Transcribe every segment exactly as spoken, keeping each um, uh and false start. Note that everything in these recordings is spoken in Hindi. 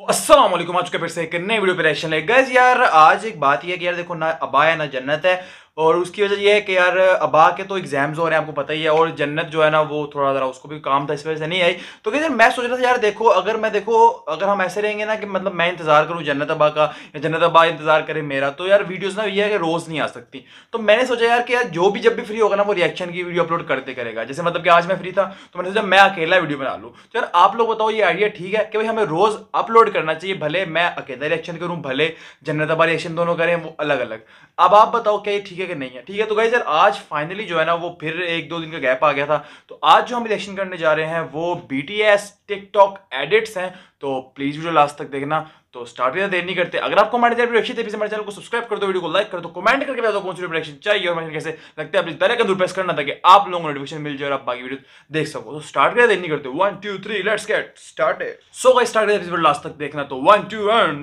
अस्सलाम वालेकुम। आज के फिर से एक नई वीडियो पे रिएक्शन है गाइस। यार आज एक बात ये है कि यार देखो ना अबा है ना जन्नत है, और उसकी वजह ये है कि यार अबा के तो एग्जाम्स हो रहे हैं आपको पता ही है, और जन्नत जो है ना वो थोड़ा ज़रा उसको भी काम था इस वजह से नहीं आई। तो यार मैं सोच रहा था यार देखो अगर मैं देखो अगर हम ऐसे रहेंगे ना कि मतलब मैं इंतजार करूँ जन्नत अबा का या जन्नत अबा इंतजार करे मेरा, तो यार वीडियोस ना ये है कि रोज नहीं आ सकती। तो मैंने सोचा यार कि यार जो भी जब भी फ्री होगा ना वो रिएक्शन की वीडियो अपलोड करते करेगा। जैसे मतलब कि आज मैं फ्री था तो मैंने सोचा मैं अकेला वीडियो बना लूँ। तो यार आप लोग बताओ ये आइडिया ठीक है कि भाई हमें रोज अपलोड करना चाहिए, भले मैं अकेला रिएक्शन करूँ भले जन्नत अबा रिएक्शन दोनों करें वो अलग अलग। अब आप बताओ क्या ये ठीक है कि नहीं है? ठीक है तो गाइस यार आज फाइनली जो है ना वो फिर एक दो दिन का गैप आ गया था, तो आज जो हम रिएक्शन करने जा रहे हैं वो बीटीएस टिकटॉक एडिट्स हैं। तो प्लीज वीडियो लास्ट तक देखना। तो स्टार्ट में देर नहीं करते, अगर आपको हमारे चैनल पर अच्छी थे हमारे चैनल को सब्सक्राइब कर दो, वीडियो को लाइक कर दो, कमेंट करके बता दो कौन सी रिएक्शन चाहिए और हमें कैसे लगता है, अपनी तरह का दूर प्रेस करना ताकि आप लोगों को नोटिफिकेशन मिल जाए और आप बाकी वीडियो देख सको। तो स्टार्ट में देर नहीं करते, one two three let's get started. So guys start करते हैं, लास्ट तक देखना। तो one two one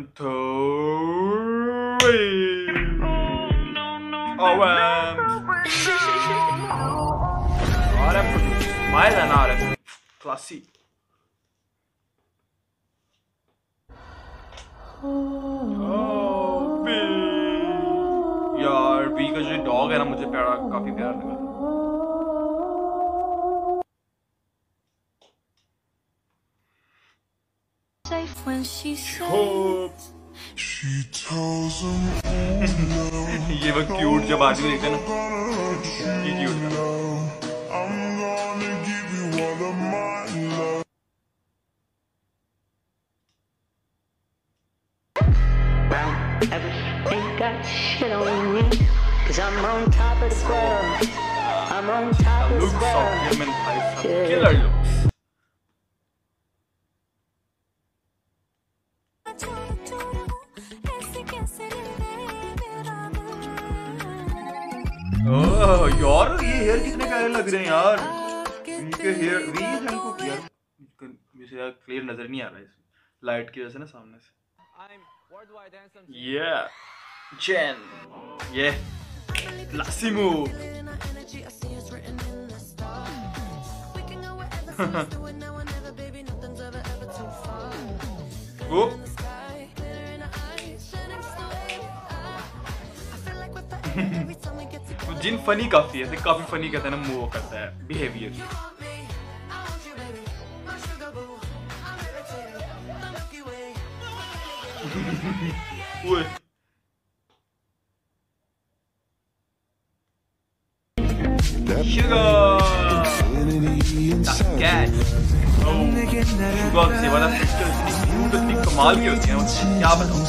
three Oh, um, R M produce. Why is an R M? Classy. Oh, B. यार B का जो डॉग है ना मुझे प्यारा, काफी प्यारा लगा। ये वो क्यूट जब आदमी देखते ना, ये क्यूट था। Killer looks. ओह यार ये हेयर कितने प्यारे लग रहे हैं यार, इनके हेयर वी इनको यार मुझे यार क्लियर नजर नहीं आ रहा है इसमें लाइट की वजह से ना सामने से। ये चेन ये क्लासी मूव। वो जिन फनी काफी है, काफी फनी कहते हैं ना मूव करता है बिहेवियर। कमाल की होती है, क्या बताऊं।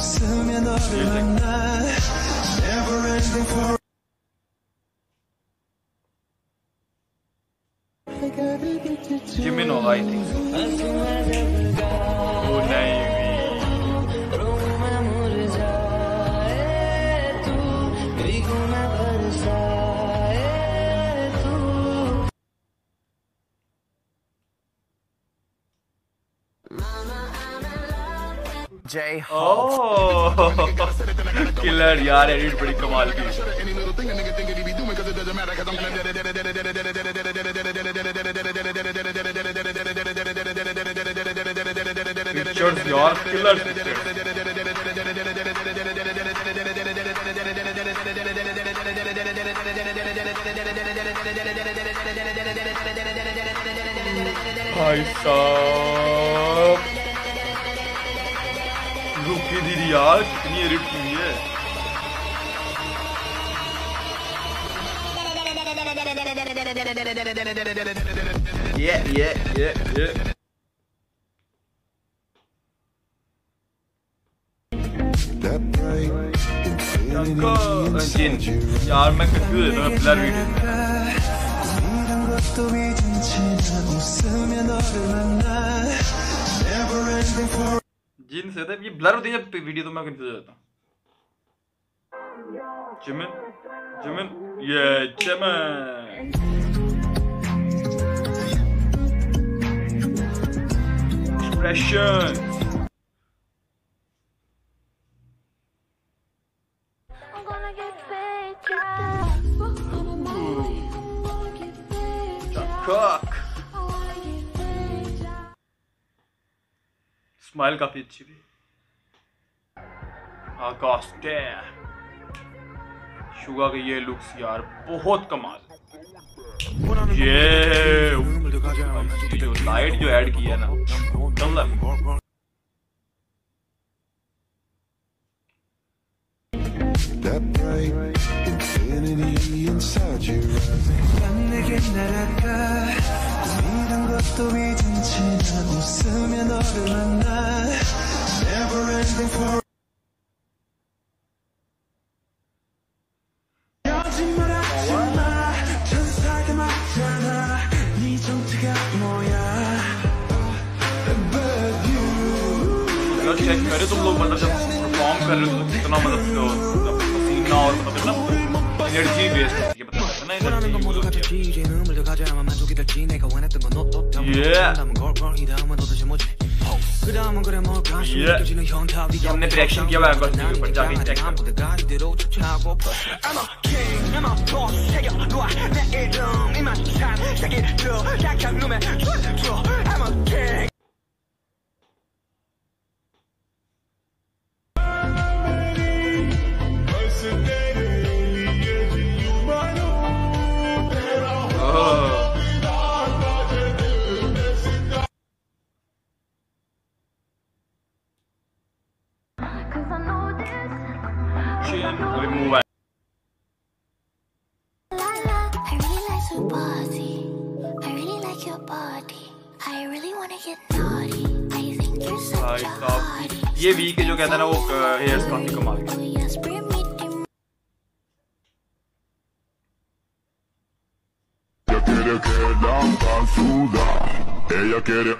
जिमिन होगा आई थिंक। ओ नहीं जय हो किलर यार, एडिट बड़ी कमाल की। पिक्चर्स यार किलर भाई साहब। रुकी दीदी यार कितनी एडिट की है। ये ये ये ये जिन यार मैं कंफ्यूज है मैं ब्लर वीडियो में। जिन से था ये ब्लर होती है जब वीडियो, तो मैं कंफ्यूज हो जाता हूँ। जिमिन जिमिन ये जिमिन expressions. Cook. स्माइल काफी अच्छी थी। आकाश शुगा के ये लुक्स यार बहुत कमाल। ये जो लाइट जो ऐड किया ना मतलब that bright infinity inside you rising. 난 내게 날아가 꿈이란 것도 잊은 채 난 웃으며 너를 만나. Never ending for. 거짓말하지 마. 천사가 맞잖아. 네 정체가 뭐야? But you. यार चेक करे तुम लोग मतलब जब परफॉर्म कर रहे हो तो कितना मतलब पसीना और मतलब कितना एनर्जी वेस्ट होती है मतलब ना एनर्जी ये हमने रिएक्शन किया हुआ है बस यूट्यूब पर जाके चेक कर। Remove it. I really like your body. I really like your body. I really wanna get naughty. I think you're such a hottie. ये वी के जो कहता है ना वो हेयर्स काफी कमाल के। Ella quiere que la hagan sudar. Ella quiere.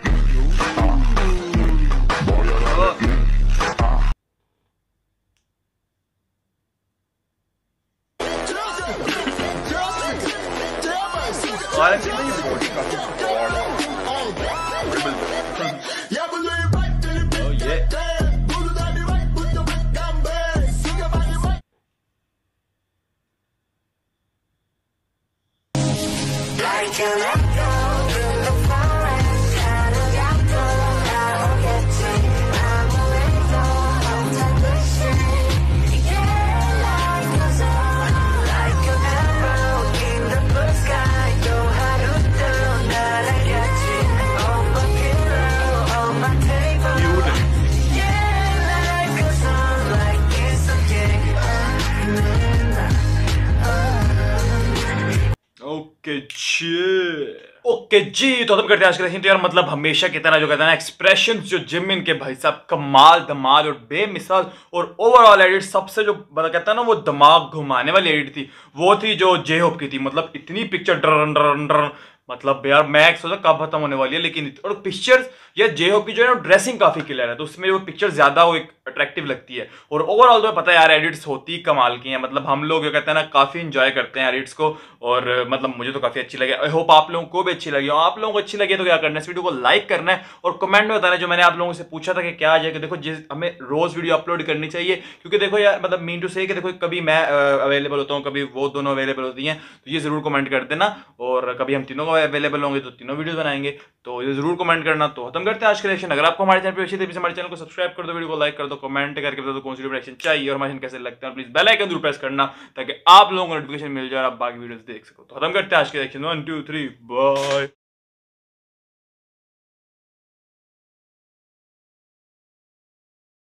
Voy a darle. Okay जी ओके जी तो खत्म करते हैं आज का लेक्चर। तो यार मतलब हमेशा की तरह जो कहते हैं ना एक्सप्रेशंस जो जिम इनके भाई साहब कमाल धमाल और बेमिसाल और ओवरऑल एडिट सबसे जो मतलब कहता है ना वो दिमाग घुमाने वाली एडिट थी वो थी जो जे होप की थी। मतलब इतनी पिक्चर डर डर डर मतलब यार मैं सोचा कब खत्म होने वाली है लेकिन और पिक्चर्स या जे होप की जो है ना ड्रेसिंग काफी क्लियर है तो उसमें वो पिक्चर ज्यादा वो एक अट्रैक्टिव लगती है। और ओवरऑल तो पता है यार एडिट्स होती कमाल की हैं। मतलब हम लोग जो कहते हैं ना काफी इंजॉय करते हैं एडिट्स को और मतलब मुझे तो काफी अच्छी लगे। आई होप आप लोगों को भी अच्छी लगी। और आप लोगों को अच्छी लगी तो क्या करना है इस वीडियो को लाइक करना है और कमेंट में बताना है जो मैंने आप लोगों से पूछा था कि क्या आ जाएगा। देखो जिस हमें रोज वीडियो अपलोड करनी चाहिए क्योंकि देखो यार मतलब मीन टू से कि देखो कभी मैं अवेलेबल होता हूँ कभी वो दोनों अवेलेबल होती हैं तो ये जरूर कमेंट कर देना। और कभी हम तीनों अवेलेबल होंगे तो तीनों वीडियो बनाएंगे तो ये जरूर कमेंट करना। तो खत्म करते हैं आज का रिएक्शन। अगर आपको हमारे चैनल पर अच्छी तरीके से हमारे चैनल को सब्सक्राइब कर दो वीडियो को लाइक कर दो कमेंट करके बता दो कौन सी रिएक्शन चाहिए और हमारे कैसे लगता है प्लीज बेल आइकन जरूर प्रेस करना ताकि आप लोगों को नोटिफिकेशन मिल जाए और आप बाकी वीडियोस देख सको। तो खत्म करते हैं आज के reaction one two three bye.